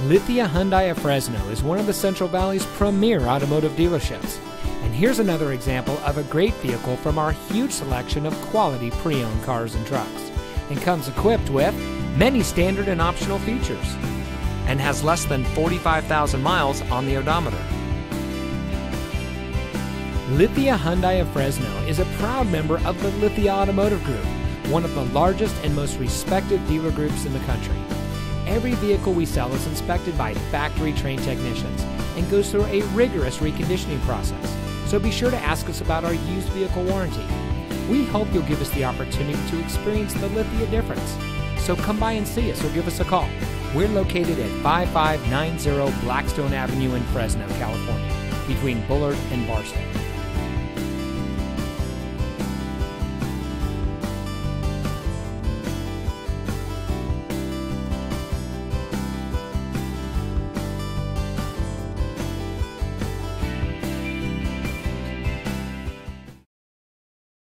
Lithia Hyundai of Fresno is one of the Central Valley's premier automotive dealerships. And here's another example of a great vehicle from our huge selection of quality pre-owned cars and trucks. And comes equipped with many standard and optional features. And has less than 45,000 miles on the odometer. Lithia Hyundai of Fresno is a proud member of the Lithia Automotive Group, one of the largest and most respected dealer groups in the country. Every vehicle we sell is inspected by factory-trained technicians and goes through a rigorous reconditioning process, so be sure to ask us about our used vehicle warranty. We hope you'll give us the opportunity to experience the Lithia difference. So come by and see us or give us a call. We're located at 5590 Blackstone Avenue in Fresno, California, between Bullard and Barstow.